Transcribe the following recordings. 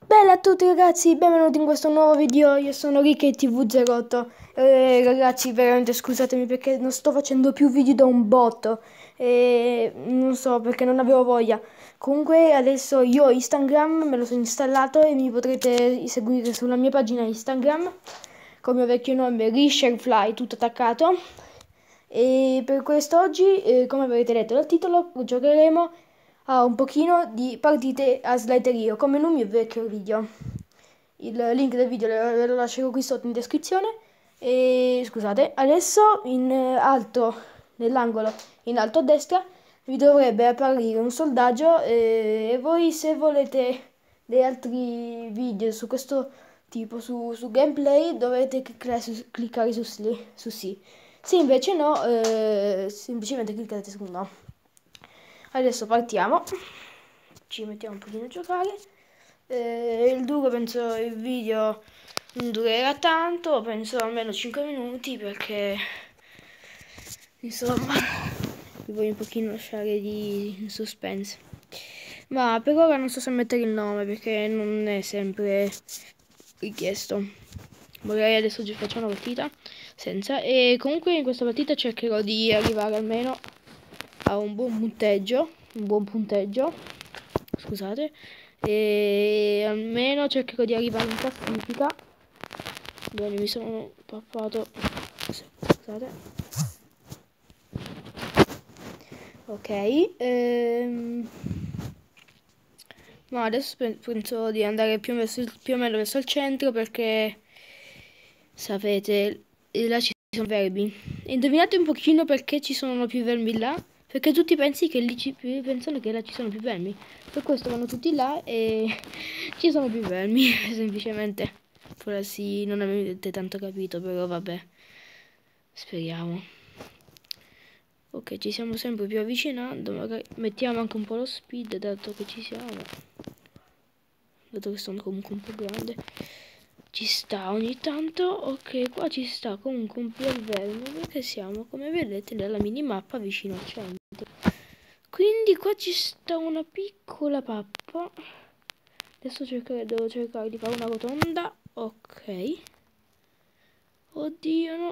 Bella a tutti ragazzi, benvenuti in questo nuovo video, io sono RickyTV08. Ragazzi, veramente scusatemi perché non sto facendo più video da un botto, non so perché non avevo voglia. Comunque adesso io ho Instagram, me lo sono installato e mi potrete seguire sulla mia pagina Instagram con il mio vecchio nome RiShareFly, tutto attaccato. E per quest'oggi, come avrete letto dal titolo, giocheremo a un pochino di partite a sliderio, come in un mio vecchio video. Il link del video ve lo lascerò qui sotto in descrizione. E scusate, adesso in alto, nell'angolo in alto a destra, vi dovrebbe apparire un sondaggio e voi, se volete degli altri video su questo tipo, su gameplay, dovete cliccare su sì. Se invece no, semplicemente cliccate su no. Adesso partiamo, ci mettiamo un pochino a giocare. Il duro, penso il video non durerà tanto, penso almeno 5 minuti, perché insomma vi voglio un pochino lasciare in suspense. Ma per ora non so se mettere il nome perché non è sempre richiesto. Magari adesso ci faccio una partita senza, e comunque in questa partita cercherò di arrivare almeno a un buon punteggio, scusate, e almeno cercherò di arrivare in classifica. Bene, mi sono pappato, scusate. Ok, ma adesso penso di andare più o meno verso il centro, perché sapete, là ci sono vermi. E indovinate un pochino perché ci sono più vermi là? Perché tutti pensano che là ci sono più vermi. Per questo vanno tutti là e ci sono più vermi, semplicemente. Forse non avete tanto capito, però vabbè. Speriamo. Ok, ci stiamo sempre più avvicinando. Magari mettiamo anche un po' lo speed, dato che ci siamo. Dato che sono comunque un po' grande. Ci sta ogni tanto. Ok, qua ci sta comunque un bel verme, perché siamo, come vedete, nella minimappa vicino al centro. Quindi qua ci sta una piccola pappa. Adesso devo cercare di fare una rotonda. Ok. Oddio, no.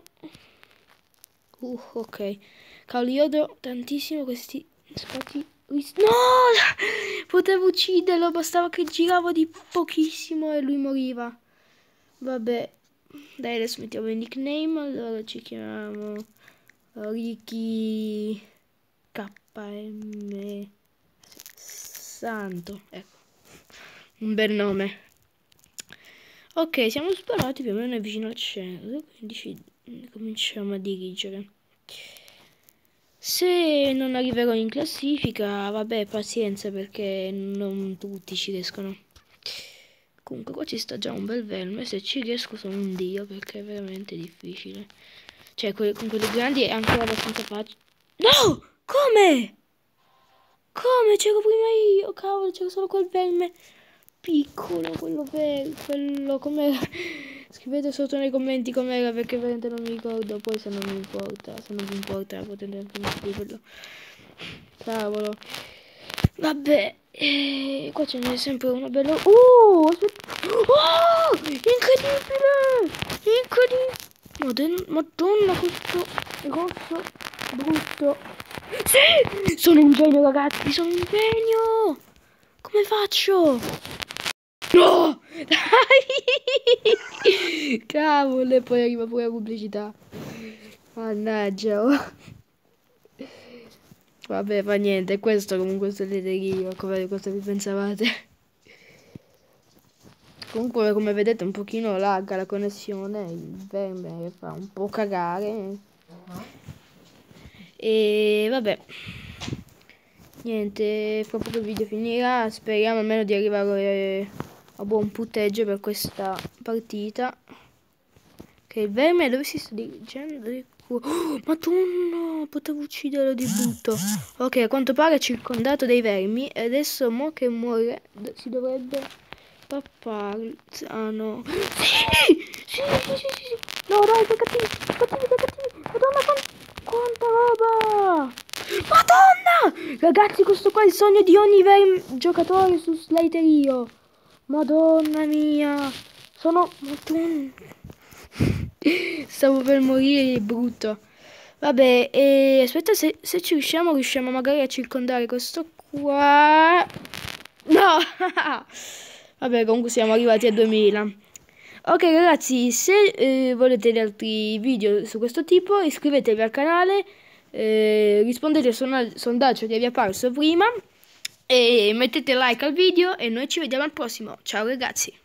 Ok. Cavolo, io odio tantissimo questi spazi. No! Potevo ucciderlo, bastava che giravo di pochissimo e lui moriva. Vabbè. Dai, adesso mettiamo il nickname. Allora ci chiamiamo Ricky KM Santo. Ecco. Un bel nome. Ok, siamo sparati più o meno vicino al centro, quindi cominciamo a dirigere. Se non arriverò in classifica, vabbè, pazienza, perché non tutti ci riescono. Comunque qua ci sta già un bel verme, se ci riesco sono un dio, perché è veramente difficile. Cioè, con quelli grandi è anche abbastanza facile. No! Come? Come? C'ero prima io, cavolo, c'era solo quel verme piccolo, quello com'era. Scrivete sotto nei commenti com'era, perché veramente non mi ricordo. Poi se non mi importa, se non vi importa potete anche scriverlo. Cavolo. Vabbè, qua ce n'è sempre uno bello. Aspetta. Oh, incredibile! Incredibile! Madonna, questo rosso brutto. Sì! Sono un genio, ragazzi, sono un genio! Come faccio? No! Dai! Cavolo, e poi arriva pure la pubblicità. Mannaggia, oh. Vabbè, fa niente, questo comunque io, come cosa vi pensavate? Comunque, come vedete, un pochino lagga la connessione, il verme fa un po' cagare. E vabbè. Niente, fra poco il video finirà, speriamo almeno di arrivare a buon punteggio per questa partita. Che il verme dove si sta dirigendo? Oh, Madonna, potevo ucciderlo di butto. Ok, a quanto pare è circondato dai vermi e adesso mo che muore si dovrebbe pappare. Ah no. Sì. No, dai, che cattivi. Madonna, quanta roba. Madonna! Ragazzi, questo qua è il sogno di ogni giocatore su Sliderio. Madonna mia. Sono molto... Stavo per morire di brutto. Vabbè, aspetta, se ci riusciamo magari a circondare questo qua. No! Vabbè, comunque siamo arrivati a 2000. Ok ragazzi, se volete gli altri video su questo tipo, iscrivetevi al canale, rispondete al sondaggio che vi è apparso prima e mettete like al video e noi ci vediamo al prossimo. Ciao ragazzi!